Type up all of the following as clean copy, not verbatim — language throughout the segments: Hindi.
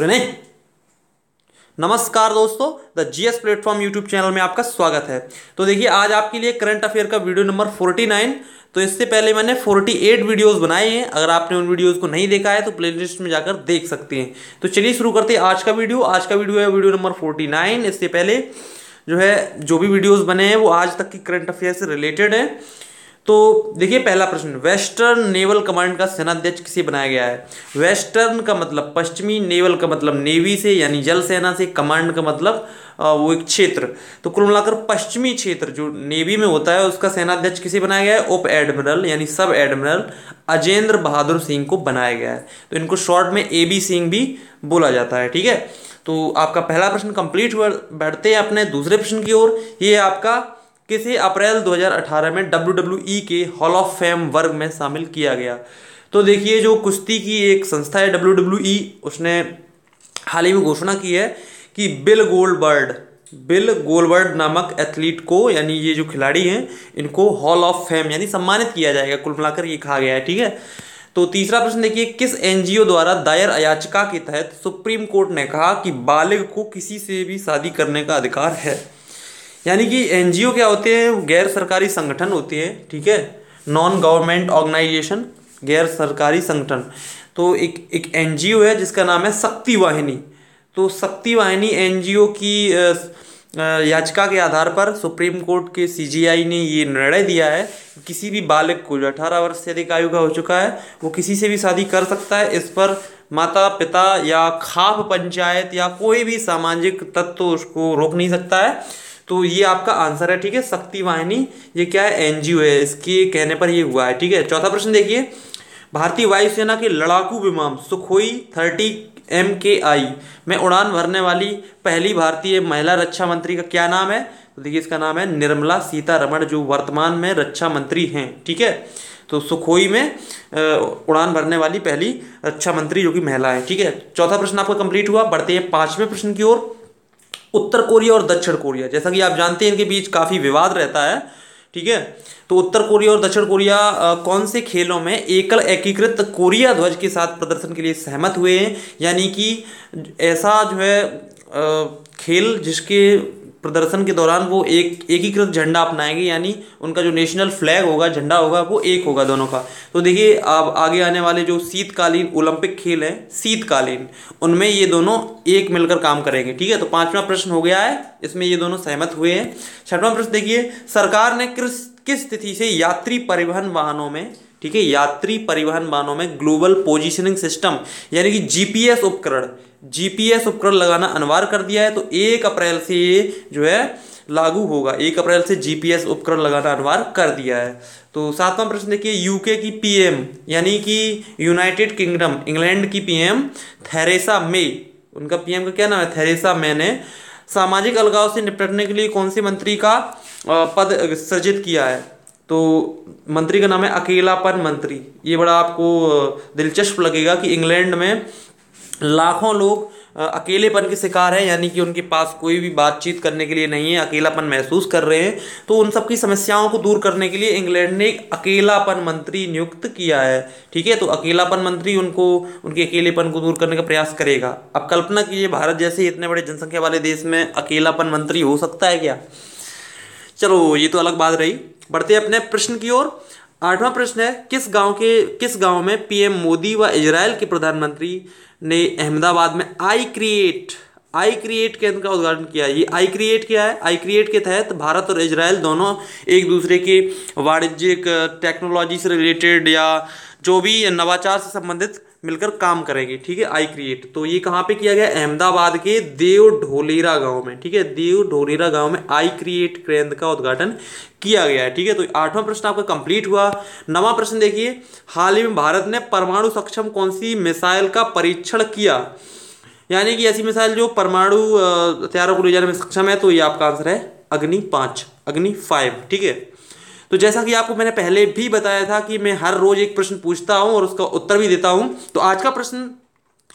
पूरे नहीं। नमस्कार दोस्तों, the GS platform YouTube channel में आपका स्वागत है। तो देखिए, आज आपके लिए करंट अफेयर का वीडियो नंबर 49। तो इससे पहले मैंने 48 वीडियोस बनाए हैं। अगर आपने उन वीडियोस को नहीं देखा है तो प्लेलिस्ट में जाकर देख सकते हैं। तो चलिए शुरू करते हैं आज का वीडियो। आज का वीडियो है वीडियो नंबर 49। इससे पहले जो भी वीडियोस बने हैं वो आज तक की करंट अफेयर से रिलेटेड है। तो देखिए, पहला प्रश्न, वेस्टर्न नेवल कमांड का सेनाध्यक्ष किसे बनाया गया है। वेस्टर्न का मतलब पश्चिमी, नेवल का मतलब नेवी से यानी जल सेना से, कमांड का मतलब वो एक क्षेत्र। तो कुल मिलाकर पश्चिमी क्षेत्र जो नेवी में होता है उसका सेनाध्यक्ष किसे बनाया गया है। उप एडमिरल यानी सब एडमिरल अजेंद्र बहादुर सिंह को बनाया गया है। तो इनको शॉर्ट में AB सिंह भी बोला जाता है। ठीक है, तो आपका पहला प्रश्न कंप्लीट हुआ। बढ़ते हैं अपने दूसरे प्रश्न की ओर। ये आपका किसे अप्रैल 2018 में WWE के हॉल ऑफ फेम वर्ग में शामिल किया गया। तो देखिए, जो कुश्ती की एक संस्था है WWE, उसने हाल ही में घोषणा की है कि बिल गोल्डबर्ग नामक एथलीट को, यानी ये जो खिलाड़ी हैं, इनको हॉल ऑफ फेम यानी सम्मानित किया जाएगा। कुल मिलाकर ये कहा गया है। ठीक है, तो तीसरा प्रश्न देखिए, किस NGO द्वारा दायर याचिका के तहत सुप्रीम कोर्ट ने कहा कि बालिग को किसी से भी शादी करने का अधिकार है। यानी कि NGO क्या होते हैं, गैर सरकारी संगठन होते हैं। ठीक है, नॉन गवर्नमेंट ऑर्गेनाइजेशन, गैर सरकारी संगठन। तो एक NGO है जिसका नाम है शक्ति वाहिनी। तो शक्ति वाहिनी NGO की याचिका के आधार पर सुप्रीम कोर्ट के CJI ने ये निर्णय दिया है कि किसी भी बालिग को जो 18 वर्ष से अधिक आयु का हो चुका है वो किसी से भी शादी कर सकता है। इस पर माता पिता या खाप पंचायत या कोई भी सामाजिक तत्व उसको रोक नहीं सकता है। तो ये आपका आंसर है। ठीक है, शक्ति वाहिनी ये क्या है, NGO है, इसके कहने पर ये हुआ है। ठीक है, चौथा प्रश्न देखिए, भारतीय वायुसेना के लड़ाकू विमान सुखोई 30 MKI में उड़ान भरने वाली पहली भारतीय महिला रक्षा मंत्री का क्या नाम है। तो देखिए, इसका नाम है निर्मला सीतारमण, जो वर्तमान में रक्षा मंत्री हैं। ठीक है, तो सुखोई में उड़ान भरने वाली पहली रक्षा मंत्री जो कि महिला है। ठीक है, चौथा प्रश्न आपका कंप्लीट हुआ। बढ़ते हैं पांचवें प्रश्न की ओर। उत्तर कोरिया और दक्षिण कोरिया, जैसा कि आप जानते हैं, इनके बीच काफी विवाद रहता है। ठीक है, तो उत्तर कोरिया और दक्षिण कोरिया कौन से खेलों में एकल एकीकृत कोरिया ध्वज के साथ प्रदर्शन के लिए सहमत हुए हैं। यानी कि ऐसा खेल जिसके प्रदर्शन के दौरान वो एक एकीकृत झंडा अपनाएंगे, यानी उनका जो नेशनल फ्लैग होगा, झंडा होगा, वो एक होगा दोनों का। तो देखिए, अब आगे आने वाले जो शीतकालीन ओलंपिक खेल हैं, शीतकालीन, उनमें ये दोनों एक मिलकर काम करेंगे। ठीक है, तो पांचवा प्रश्न हो गया है, इसमें ये दोनों सहमत हुए हैं। छठवां प्रश्न देखिए, सरकार ने किस तिथि से यात्री परिवहन वाहनों में, ठीक है, यात्री परिवहन वाहनों में ग्लोबल पोजिशनिंग सिस्टम यानी कि GPS उपकरण लगाना अनिवार्य कर दिया है। तो 1 अप्रैल से ये लागू होगा। 1 अप्रैल से GPS उपकरण लगाना अनिवार्य कर दिया है। तो सातवां प्रश्न देखिए, UK की PM यानी कि यूनाइटेड किंगडम, इंग्लैंड की PM थेरेसा मे, उनका PM का क्या नाम है, थेरेसा मे ने सामाजिक अलगाव से निपटने के लिए कौन से मंत्री का पद सृजित किया है। तो मंत्री का नाम है अकेलापन मंत्री। ये बड़ा आपको दिलचस्प लगेगा कि इंग्लैंड में लाखों लोग अकेलेपन के शिकार हैं, यानी कि उनके पास कोई भी बातचीत करने के लिए नहीं है, अकेलापन महसूस कर रहे हैं। तो उन सबकी समस्याओं को दूर करने के लिए इंग्लैंड ने एक अकेलापन मंत्री नियुक्त किया है। ठीक है, तो अकेलापन मंत्री उनके अकेलेपन को दूर करने का प्रयास करेगा। अब कल्पना कीजिए, भारत जैसे इतने बड़े जनसंख्या वाले देश में अकेलापन मंत्री हो सकता है क्या। चलो, ये तो अलग बात रही। बढ़ते अपने प्रश्न की ओर। आठवां प्रश्न है, किस गांव में PM मोदी व इजराइल के प्रधानमंत्री ने अहमदाबाद में आई क्रिएट केंद्र का उद्घाटन किया। ये आई क्रिएट क्या है, आई क्रिएट के तहत भारत और इजराइल दोनों एक दूसरे के वाणिज्यिक, टेक्नोलॉजी से रिलेटेड या जो भी नवाचार से संबंधित मिलकर काम करेंगे। ठीक है, आई क्रिएट। तो ये कहाँ पे किया गया, अहमदाबाद के देव ढोलेरा गांव में। ठीक है, देव ढोलेरा गांव में आई क्रिएट केंद्र का उद्घाटन किया गया है। ठीक है, तो आठवां प्रश्न आपका कंप्लीट हुआ। नवां प्रश्न देखिए, हाल ही में भारत ने परमाणु सक्षम कौन सी मिसाइल का परीक्षण किया। यानी कि ऐसी मिसाइल जो परमाणु हथियारों को ले जाने में सक्षम है। तो ये आपका आंसर है अग्नि 5। ठीक है, तो जैसा कि आपको मैंने पहले भी बताया था कि मैं हर रोज एक प्रश्न पूछता हूं और उसका उत्तर भी देता हूं। तो आज का प्रश्न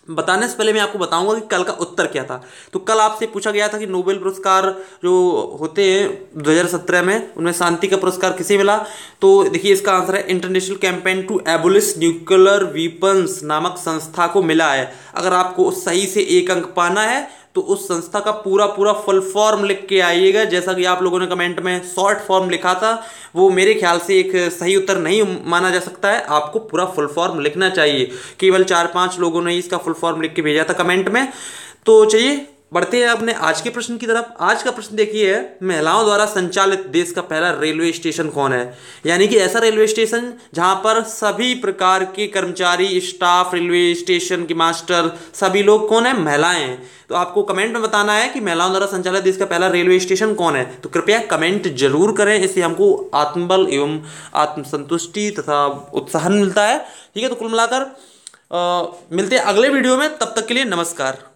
बताने से पहले मैं आपको बताऊंगा कि कल का उत्तर क्या था। तो कल आपसे पूछा गया था कि नोबेल पुरस्कार जो होते हैं 2017 में, उनमें शांति का पुरस्कार किसे मिला। तो देखिए इसका आंसर है International Campaign to Abolish Nuclear Weapons नामक संस्था को मिला है। अगर आपको सही से 1 अंक पाना है तो उस संस्था का पूरा पूरा फुल फॉर्म लिख के आइएगा। जैसा कि आप लोगों ने कमेंट में शॉर्ट फॉर्म लिखा था, वो मेरे ख्याल से एक सही उत्तर नहीं माना जा सकता है। आपको पूरा फुल फॉर्म लिखना चाहिए। केवल 4-5 लोगों ने इसका फुल फॉर्म लिख के भेजा था कमेंट में। तो चलिए बढ़ते हैं अपने आज के प्रश्न की तरफ। आज का प्रश्न देखिए, महिलाओं द्वारा संचालित देश का पहला रेलवे स्टेशन कौन है। यानी कि ऐसा रेलवे स्टेशन जहां पर सभी प्रकार के कर्मचारी, स्टाफ, रेलवे स्टेशन के मास्टर, सभी लोग कौन है, महिलाएं हैं। तो आपको कमेंट में बताना है कि महिलाओं द्वारा संचालित देश का पहला रेलवे स्टेशन कौन है। तो कृपया कमेंट जरूर करें, इससे हमको आत्मबल एवं आत्मसंतुष्टि तथा उत्साहन मिलता है। ठीक है, तो कुल मिलाकर मिलते हैं अगले वीडियो में। तब तक के लिए नमस्कार।